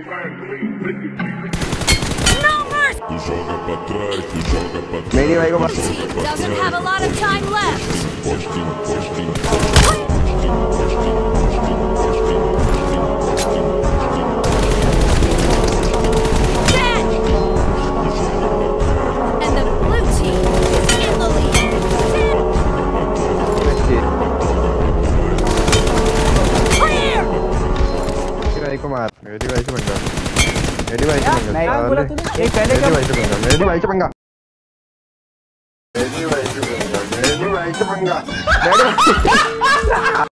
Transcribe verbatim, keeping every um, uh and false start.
मेरी भाई को doesn't have a lot of time left. Dead. And the blue team is in the lead. Clear. मेरी भाई को मार मेरी भाई से पंगा मेरी भाई से पंगा मैं बोला तूने एक पहले मेरी भाई से पंगा मेरी भाई से पंगा मेरी भाई से पंगा मेरी भाई से पंगा